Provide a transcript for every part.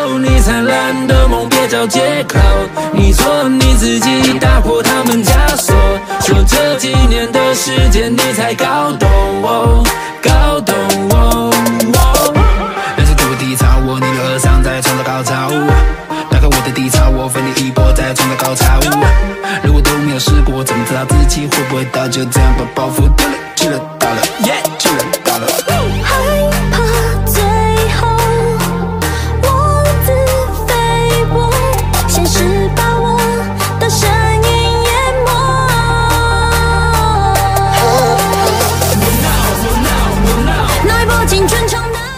你灿烂的梦别找借口。你说你自己打破他们枷锁，说这几年的时间你才搞懂，搞懂。人生给我低潮，我逆流而上，再创造高潮。打开我的低潮，我奋力一搏，再创造高潮。如果都没有试过，怎么知道自己会不会到？就这样把包袱丢了，去了，到了，去了，到了。 害怕最后我自废我，现实把我的身影淹没。那一波青春长大，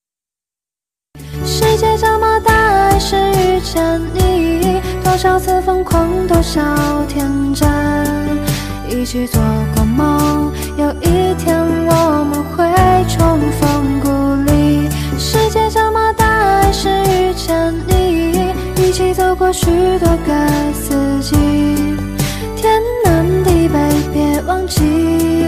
世界这么大，爱是遇见你，多少次疯狂，多少天真，一起做过梦，有一天我们会重逢故里。世界这么大，爱是遇见你，一起走过许多个四季，天南地北别忘记。